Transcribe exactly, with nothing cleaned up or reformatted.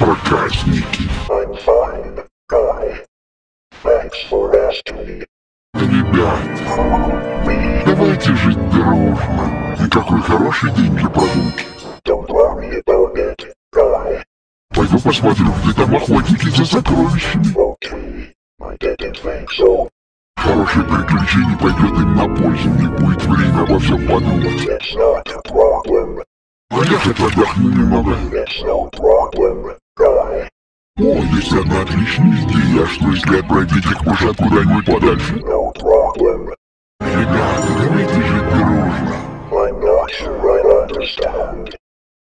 проказники. I'm fine, guy. Thanks for asking me. Ребят, давайте жить дружно. И какой хороший день для прогулки. Don't worry about it, guy. Пойду посмотрю, где там охотники за сокровищами. Okay, I didn't think so. Хорошее приключение пойдет им на пользу, не будет время обо всем подумать. It's not a problem. А я хоть отдохну немного. It's no problem, guy. О, есть одна отличная идея, что если отправить их мужат куда-нибудь подальше? No problem. Ребята, давайте жить дружно. I'm not sure I understand.